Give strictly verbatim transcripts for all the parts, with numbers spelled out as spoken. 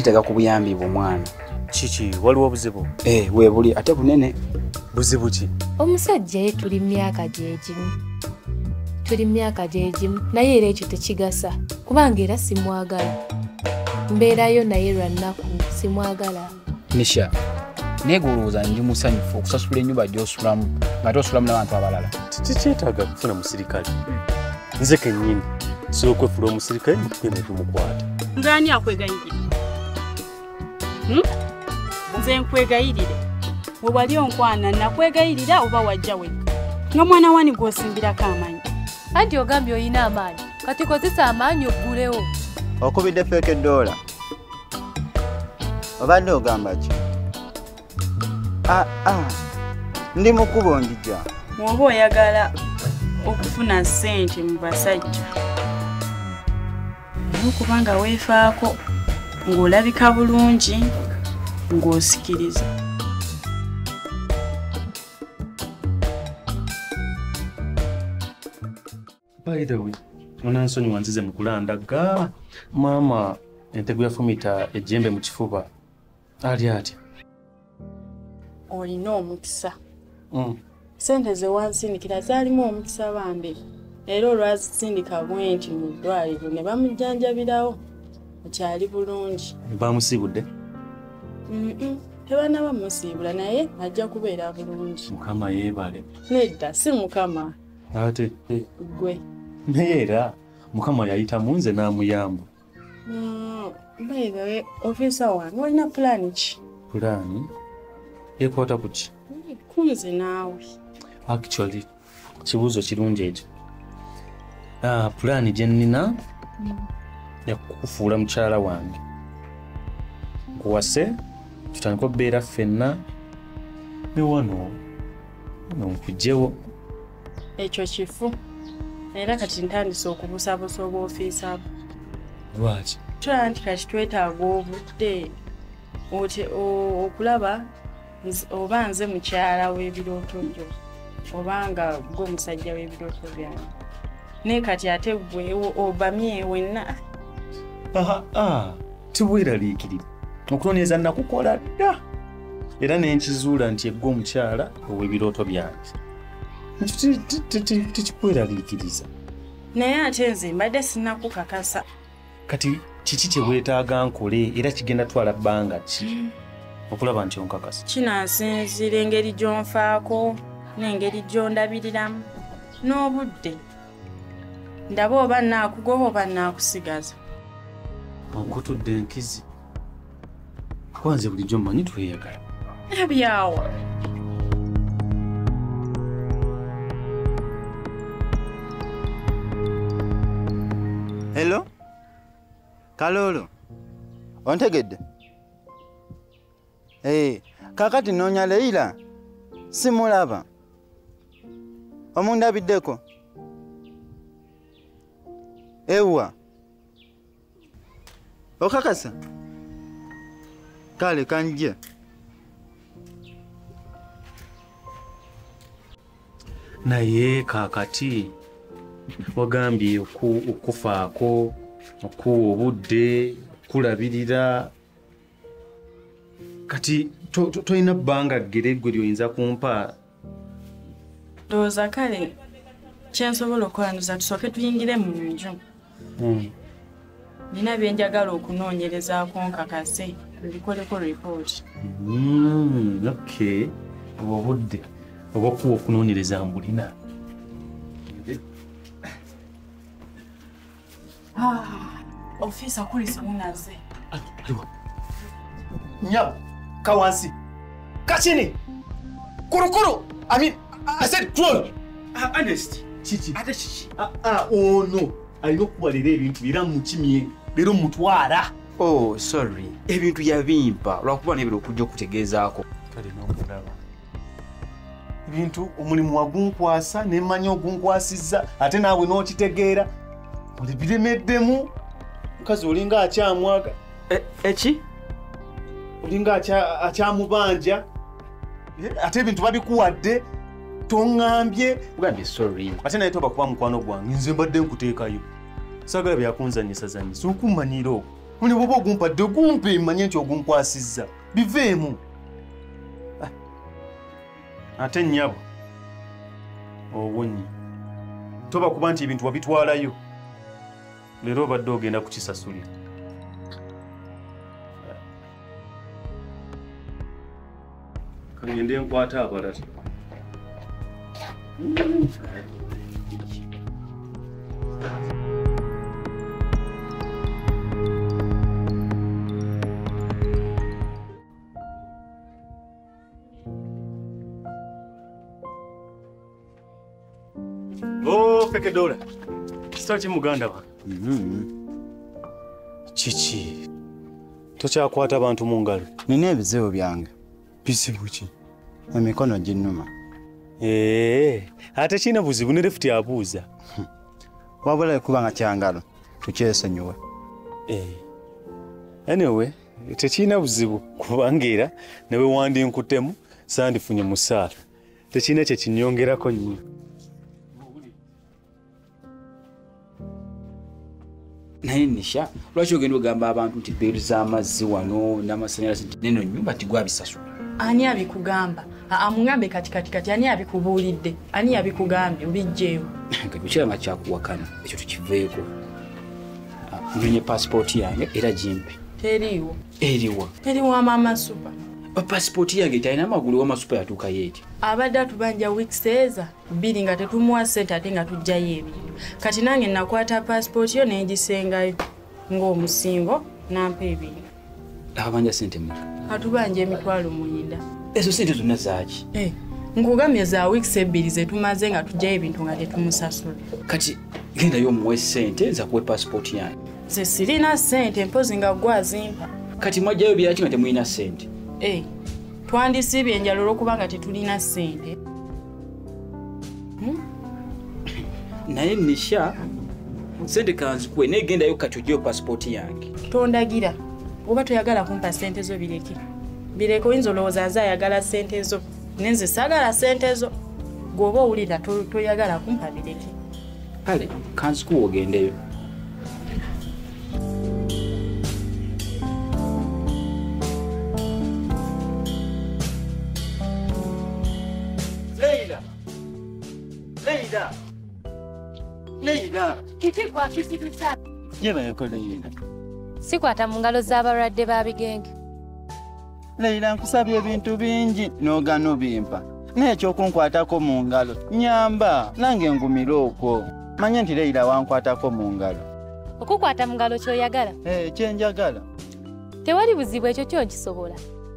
nitega ku buyambi bwo mwana. Chichi waliwo buzibu? Eh we buli ate bunene. Buzibu ki? Omusajja ye tuli myaka gyegimu. Tuli myaka gyegimu naye era ekyo tekigasa kubanga era simwagala. Mbeerayo naye lwa nnaku simwagala. Nisha. Neguluza nji musanyufu okusasula ennyumba gy'osulamu nga tosulamu n'abantu abalala. Kikyetaaga kufuna musirikale. Nze kennyini sobola okwefula omusirikale mukugenda tumukwata. Ngani akwegayirire? Hmm? Nze nkwegayirire. Bwe wali onkwana nakwegayirira oba wajja wekka. Nga mwana wani gw'osimbirako amaanyi. Anti ogambye oyina amaanyi. Kati kozesa amaanyi oggulewo. Okubidde feke dola. Obadde ogamba ki? Ah ah. Ndi mukubo njija. Mwoba oyagala okufuna ssente mu basajja. Okubanga weefaako ng'olabika bulungi ng'osikiriza. By the way, munansonyi wanzize mu kulandaga maama entego yafumita ejjembe mu kifuba. Ali atya? Olina omukisa. Mm. Sente ze wansindikira zaalimu omukisa bambi. Era olwazisindika bwenti mu ddwaliro ne bamujjanjabirawo. Akyali bulungi. Bamusibudde? Mm Tebana bamusiibula naye ajja kubeera bulungi. Mukama yeebale. Nedda si mukama. Ate Gwe. naye era Mukama yayita munze n'amuyamba. Mm, by the way, officer wange olina plan ki? Pulaani ekwata ku ki? Kunze naawe. Actually kibuuzo kirungi ekyo. Ah, pulaani gye nnina yakufuula mukyala wange. Nkuwase tutandika okubeera ffenna ne wano nkugyewo. Ekyo kifu. Era kati ntandise okubusabusa obw'ofiisa bwo. Lwaki? Tulaba nti kati twetaaga obudde okulaba oba nze mukyala w'ebirooto byo obanga gwe musajja w'ebirooto byange. Ne kati ate gwe obamye wenna. Aha, ah, tibweraliikirira. Okunoonyereza nakukola dda. Era ne nkizuula nti eggwe omukyala ow'ebirooto byange. Tikikweraliikiriza. Naye ate nze mbadde sinnakukakasa. Kati kiki kye weetaaga nkole era kigenda twala bbanga ki okulaba nti onkakasa? Kinansinzira engeri gy'onfaako n'engeri gy'ondabiriramu n'obudde. Ndaba oba nnaakugoba oba nnaakusigaza. Onkutudde enkizi. Kwanze bulijjo mmanyi tweyagala. Ebyawa. Hello? Kalolo. Ontegedde? Eh, kakati noonya Leila. Simulaba. Omundabiddeko. Ewa. Okakasa. Kale kanje. Naye kakati wagambye okufaako okuwa obudde kulabirira kati tolina bbanga ggere gwe lyoyinza kumpa. Ndowooza kale kyensobola okulanduza tusooke tuyingire mu nju. Nina bye njagala okunoonyerezaako nkakase bikoleko ripooti. Okay, obudde obw'okuwa okunoonyereza mbulina. Ah, officer kulisi munaze. Aliwa. Nyab, kawansi. Kachini. Kurukuru. I mean, I said crawl. Ah, honest. Chichi. Ate chichi. Ah, ah, oh no. Alina okubalira ebintu era mukimye. Lero mutwala. Oh, sorry. Ebintu yabimpa. Lwakuba n'ebiro okujja okutegeezaako. Kale n'okulaba. Ebintu omulimu wagunkwasa n'emmanya ogunkwasizza ate naawe n'okitegeera. Oli biremeddemu. Mukazi olinga akyamwaga. Eki? Olinga akyamubanja. Ate ebintu babikuwadde toŋŋambye. Ugambye sorry. Ate naye toba kuba mukwano gwange nze mbadde nkuteekayo. Saagala byakunzanyisa zanyisa okummanyiira okwo. Muni bwoba ogumpadde ogumpe mmanye nti ogunkwasizza. Biveemu. Ate nnyabo. Owonyi. Toba kuba nti ebintu wabitwalayo. Leero obadde ogenda kukisasulira. Kagende nkwata abalala. Oh, Fekedola. Kisaki muganda wa. Mhm. Chichi. Tokyakwata abantu mu ngalo. Nina ebizibu byange. Bizibu ki? Emikono ginnuma. Eh, ate kina buzibu ne lefuti abuuza. Wabula kuba nga kyangalo. Tukyesenyiwe. Eh. Anyway, tekina buzibu kubanga era newe wandi nkutemu sandifunye musaala. Tekina kye kinyongerako nnyo. Naye Nisha, lwaki ogenda ogamba abantu nti beeru z'amazzi wano n'amasannyalaze nti neno nnyumba tigwabisasula? Ani abikugamba? Amungambe kati kati kati ani abikubuulidde? Ani abikugambye obijjeewo? Kikira nga kyakuwakana ekyo tukiveeko. Nyonye passport yange era gimpe. Teriiwo. Eriwa? Teriwa Mama Super. Passport yange talina amagulu wa Masupa yatuuka yeeti. Abadde atubanja weeks eza bbiri nga tetumuwa ssente ate nga tujjayo ebintu. Kati nange nakwata passport yo n'engisengayo ng'omusingo nampa ebintu. Abanja ssente mu? Atubanja emitwalo mwenda. Ezo ssente zonna zaaki? Eh, nkugambye za weeks ebbiri ze tumaze nga tujjayo ebintu nga tetumusasula. Kati gendayo omuwe ssente nza kuwe passport yange. Ze sirina ssente mpozi nga gwe azimpa. Kati mwajjayo byaki nga temulina ssente? Eh, twandisibye enjala olw'okubanga tetulina ssente. Hmm? Naye Nisha, ssente kanzikuwe naye gendayo kati oggyeyo passport yange. Tondagira. Oba toyagala kumpa ssente zo bireke. Bireke oyinza olowooza aze ayagala ssente zo. Nenze saagala ssente zo. Gw'oba owulira toyagala kumpa bireke. Kale, kanzikuwe ogendeyo. Leila. Leila. Leila. Kiti kwa kisitusa. Yeba yako Leila. Sikwata mu ngalo z'abalwadde ba bigenge. Leila nkusabye ebintu bingi n'ogaana obimpa. N'ekyokunkwatako mu ngalo. Nyamba nange ngumira okwo. Manye nti Leila wankwatako mu ngalo. Okukwata mu ngalo ky'oyagala? Eh, kyenjagala. Tewali buzibu ekyo kyonkisobola.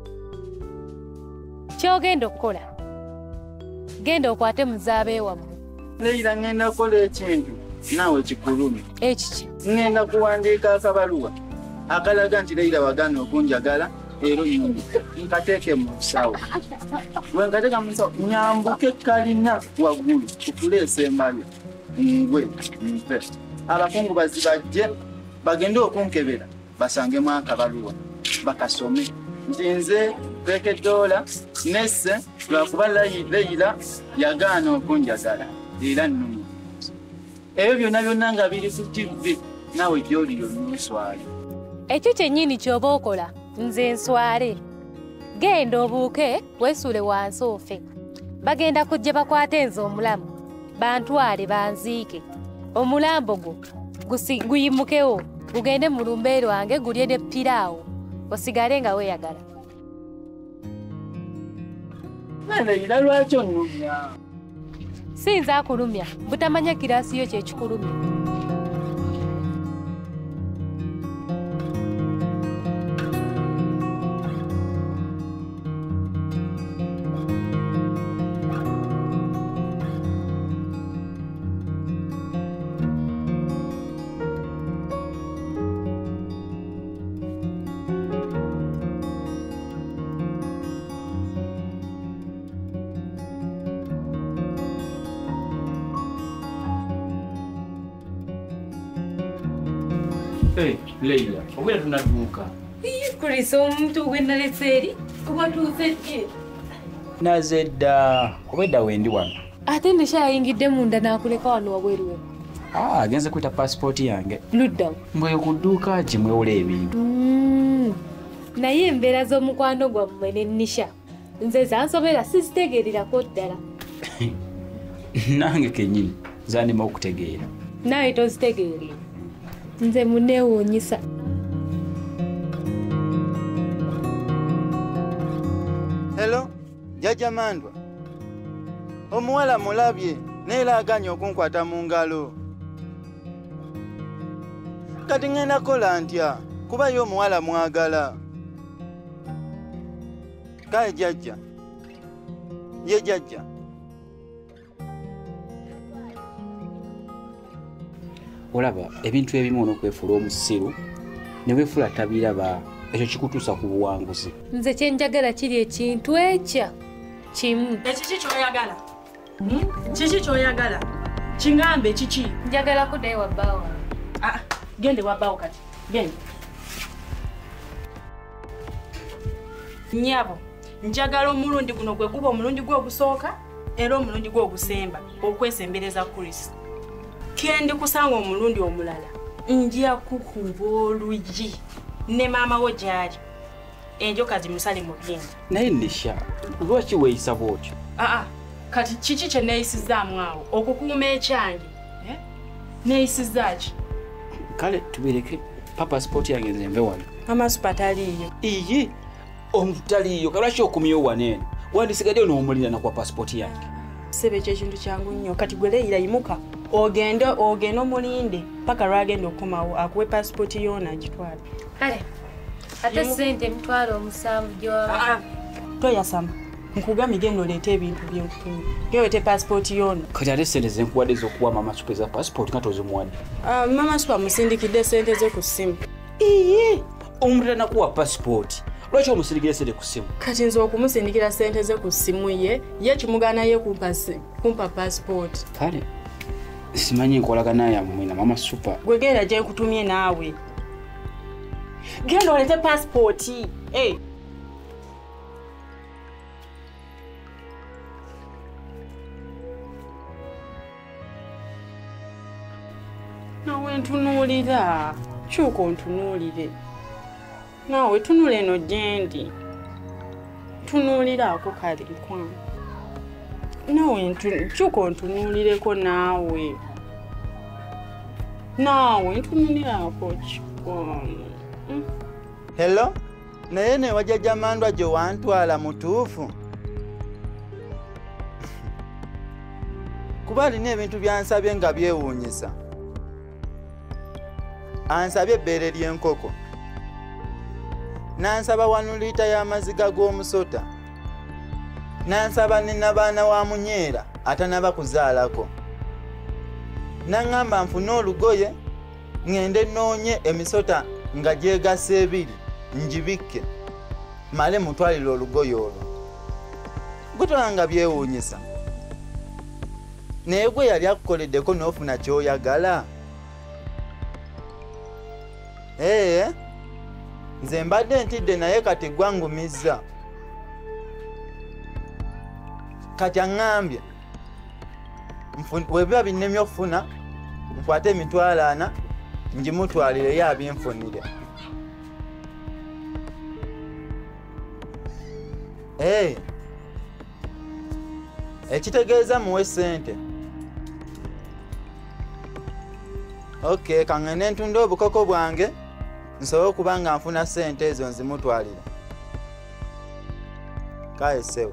Ky'ogenda okukola. Genda okwate muzaabe wammwe. Leila ngenda kukola ekintu. Naawe kikulumi. Ekiki? Ngenda kuwandiika akabaluwa. Akalaga nti Leila wagaana okunjagala. Ero nyumba nkateeke mu nsawo. Bwe nkateeka mu nsawo nyambuke kalina waggulu kutuleesa embali ngwe mpe. Abakungu bazibajje bagende okunkebera basangemu akabaluwa bakasome nti nze Fekedola nesse lwakuba Leila yagaana okunjagala era nnuma. Ebyo byonna byonna nga biri ku T V naawe gy'oli yonnswale. Ekyo kyennyini ky'oba okola. Nze nswale. Genda obuuke weesuule wansi ofe. Bagenda kujja bakwate nze omulamu. Bantwale banziike. Omulambo gwo guyimukewo gugende mu lumbe lwange gulye ne piraawo. Osigale nga weeyagala. Leila lwaki onnumya? Siyinza kulumya. Butamanya kiraasi yo kyekikulumya. Hey, Leila, obwera tunaduuka. Kulisa omuntu gwe nalese eri watuuse ki? Naze dda obwedda wendi wano. Ate Nisha yayingidde munda n'akuleka wano wabweru we. Ah, agenze kwita passport yange. Ludda. Mbwe kuduka jimweola ebintu. Mm. Naye embeera z'omukwano gwammwe ne Nisha. Nze zansobera sizitegeerirako ddala. Nange kennyini zanema okutegeera. Nawe tozitegeerera. Nze muneewuunyisa. Hello, Jajja Mandwa. Omuwala mulabye neera aganye okunkwata mu ngalo. Kati ngenda kola ntya kuba yo omuwala mwagala. Kale Jajja. Ye Jajja. Olaba ebintu ebimu n'okwefuula omusiru ne weefuula tabiraba ekyo kikutuusa ku buwanguzi. Nze kye njagala kiri ekintu ekya kimu. Ekiki ky'oyagala? Kiki ky'oyagala? Kingambe kiki? Njagala kuddayo wa bbaawo. Ah, gende wa bbaawo kati. Gende. Nnyabo, njagala omulundi guno gwe guba omulundi gwe ogusooka era omulundi gwe ogusemba okwesembereza Chris. Kendi kusanga omulundi omulala njia kukuba olugi ne maama wo gyali enjoka zimusale mu byenda. Naye Nisha, lwaki weeyisa bw'otyo? Aa, kati kiki kye neeyisizaamu awo okukuuma ekyange eh? Neeyisizza ki? Kale tubireke papa sport yange nze nve wano. Amasupa taliiyo. Iye omuntu taliiyo kalwaki okumyewo waneeno wandisigadde n'omulirana kwa passport yange. Sebe ky'ekintu kyangu nnyo kati gwe leeyira yimuka ogende ogende omulinde paka lwagenda okukomawo akuwe passport yoona agitwala. Kale ate ssente mitwalo omusanvu gy'owa. Toyasama nkugambye genda oleete ebintu byenkutumye gewete passport yoona. Kati ate ssente ze nkuwadde z'okuwa mama supa eza passport nga tozimuwadde. Mama supa musindikidde ssente ze ku ssimu. Iye omuntu anakuwa passport lwaki omusindikira ssente ku ssimu? Kati nze okumusindikira ssente ze ku ssimu ye ye kimugaana ye kumpa passport. Kale simanyi nkolagana yammwe na mama supa. Gwe genda gye nkutumye naawe. Genda oleete passport. Hey. Nawe ntunuulira. Kyuka ontunuulire. Nawe tunula eno gyendi. Tunuuliraako kale nkwana. Nawe kyuka ontunuulireko naawe. Naawe ntunuuliraako kikwana. Hello, naye ne Jajja Mandwa gye wantwala mutuufu? Kuba alina ebintu byansabye nga byewuunyisa. Ansabye ebbeere ly'enkoko. Nansaba wano liita y'amaziga g'omusota. Nansaba ne nabaana wa munyeera atanaba kuzaalako. Naŋŋamba nfune olugoye ŋŋende nnoonye emisota nga gyegasa ebiri ngibikke male mutwalire olugoye olwo. Gutwanga byewuunyisa. Naye gwe yali akukoleddeko n'ofuna ky'oyagala. Ee, nze mbadde ntidde naye kati gwangumizza. Kati aŋŋambye webiba binnemye okufuna nkwate emitwalo ana ngimutwalire ye abinfunire. Ee, ekitegeeza muwe ssente. Okay, kaŋŋende ntunda obukoko bwange nsobola okuba nga nfuna ssente ezo nzimutwalire. Kale sewo.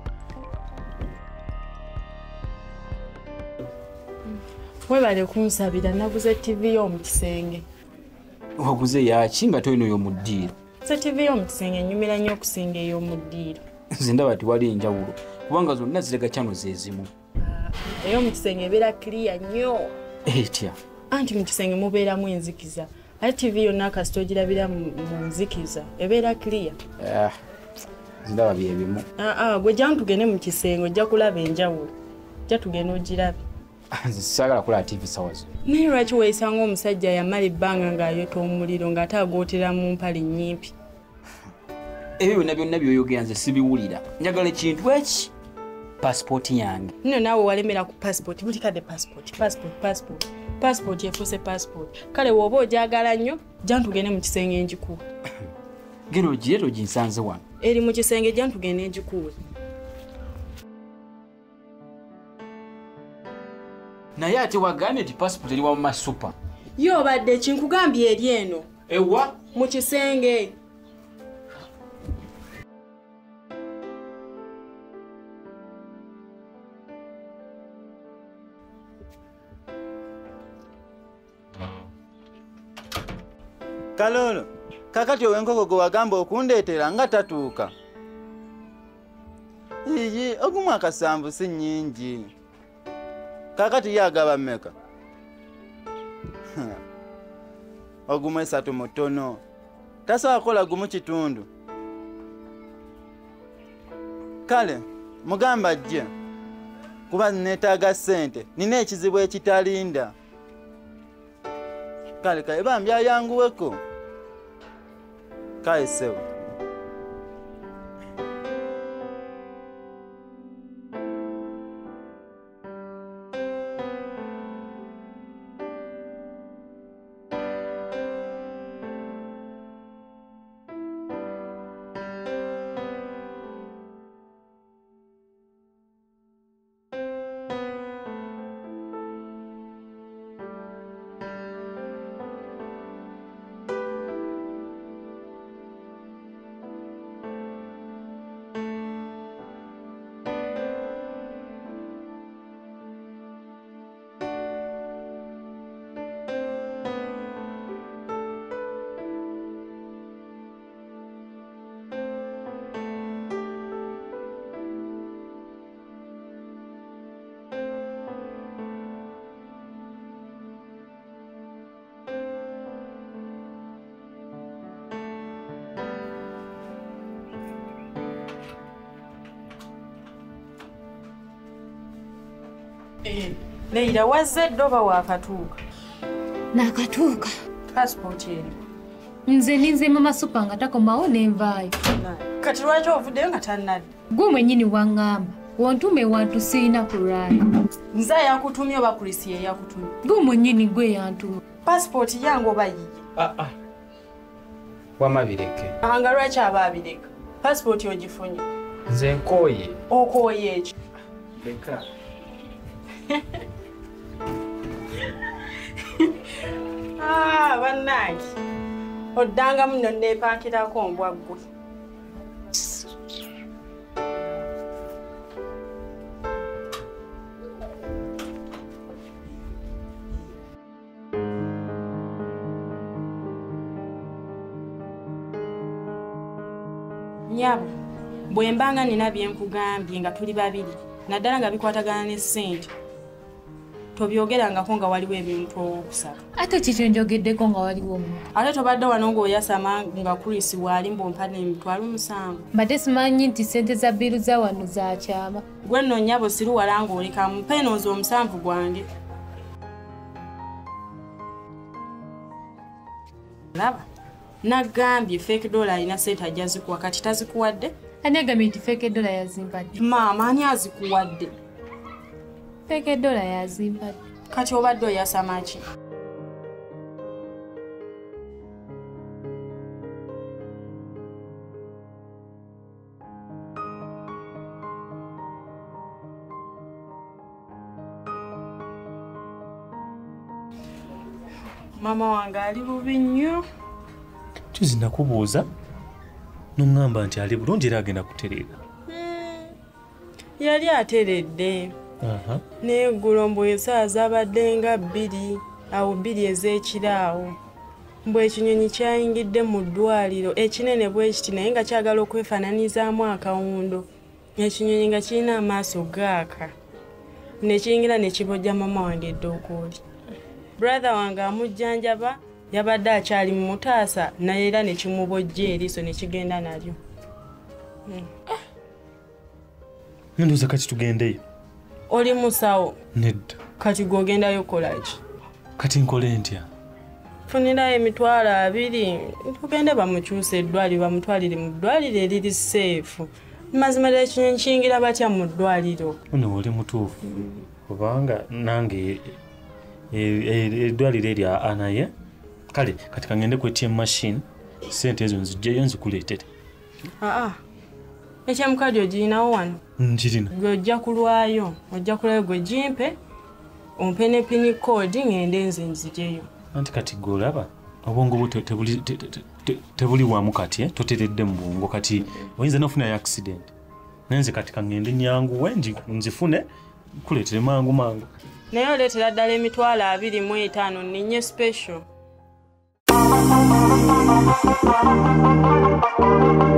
Webale kunsabira naguze T V y'omu kisenge. Waguze yaki nga tolina ey'omu ddiiro? Se T V y'omu kisenge nyumira nnyo okusinga ey'omu ddiiro. Nze ndaba tiwali enjawulo kubanga zonna zirega kyano ze zimu. Ey'omu kisenge ebeera clear nnyo. Etya? Anti mu kisenge mubeeramu enzikiza. Ate T V yonna kasita ogirabira mu nzikiza ebeera clear. Ah, nze ndaba bye bimu. Ah, gwe jja tugende mu kisenge ojja kulaba enjawulo. Jja tugende ogirabe. Nze saagala kulaba T V sawa zo. Naye lwaki weesanga omusajja yamala ebbanga ng'ayota omuliro ng'ate agootera mu mpale nnyimpi? Ebyo byonna byonna by'oyogera nze sibiwulira. Njagala ekintu eki passport yange. Nno naawe walemera ku passport buli kadde passport passport passport. passport efuuse passport kale woba ogyagala nnyo jja ntugende mu kisenge njikuwe genda ogireeta oginsanze wano eri mu kisenge jja ntugende njikuwe naye ate wagambye nti passport eri wa masupa yo obadde kinkugambye eri eno ewa mu kisenge Kalolo, kakati owenkoko gwe wagamba okundeetera nga tatuuka. Iyi, ogumu akasambu si nnyingi. Kakati ye agaba mmeka? Ogumu esatu mutono. Tasobola kukola gumu kitundu. Kale, mugamba ajje. Kuba neetaaga ssente, nina ekizibu ekitalinda. Kale kale bambi ayanguweko. Kale sewo. Leila wazze ddoba waakatuuka Nakatuuka passport eri nze ninze mama supa nga takomawo nenvaayo kati lwaki ovuddeyo nga tannadda gwe mwennyini waŋŋamba wontume wantu sirina kulwala nze yakutumye oba kulisi ye yakutumye gwe mwennyini gwe yantuma passport yange oba yiye ah ah wama bireke anga lwaki aba abireka passport ogifunye nze nkooye okooye ekyo leka ah bannange oddanga muno neepaakirako mbwa ggwe nyabo bwe mbanga nina bye nkugambye nga tuli babiri naddala nga bikwatagana ne ssente tobyogerangako nga waliwo ebintu okusaba ate kikyo njogeddeko nga waliwo omuntu ate tobadde wano ng'oyasama nga Chris waali mb'ompadde emitwalo musanvu mbadde simanyi nti ssente za bbiru za wano za kyama gwe nno nnyabo siruwala ng'oleka mupeenoozi omusanvu gwange laba nagambye fake dollar alina ssente ajja zikuwa kati tazikuwadde ani agambye nti feke dola yazimpadde maama ani azikuwadde feke dola yazimpadde kati obadde oyasama ki maama wange ali bubi nnyo Kizi nakubuuza n'oŋŋamba nti ali bulungi era agenda kutereera. Yali ateredde. Aha. N'eggulo mbu essaawa zabadde nga bbiri awo bbiri ez'ekiraawo. Mbu ekinyonyi kyayingidde mu ddwaliro ekinene bwe kiti naye nga kyagala okwefaananyizaamu akawundo. Ekinyonyi nga kirina amaaso gaaka. Ne kiyingira ne kibojja mama wange eddookoli. Brother wange amujjanjaba yabadde akyali mu mutaasa naye era ne kimubojja eriiso ne kigenda nalyo. Ndowooza kati tugendeyo. Oli musawo. Nedda. Kati gwogendayo kolaki? Kati nkole ntya? Funirayo emitwalo abiri tugende bamukyuse eddwaliro bamutwalire mu ddwaliro eriri seefu. Mazima ddala ekinyonyi kiyingira batya mu ddwaliro. Ono oli mutuufu. Kubanga nange eddwaliro erya anaye kale kati kangende ku A T M machine sente ezo nzijjayo nzikuleetere. aa ekyamukadi ogirinawo wano? Nkirina. Gwe ojja kulwayo ojja kulwayo gwe gimpe ompe ne pini code ngende nze nzijeyo. Anti kati gwe olaba obwongo bwo tebuli tebuli wamu kati toteredde mu bwongo kati oyinza n'ofuna accident. Nenze kati kangende nyangu wenji nzifune kuleetere mangu mangu. Naye oleetera ddala emitwalo abiri mu etaano ninye special.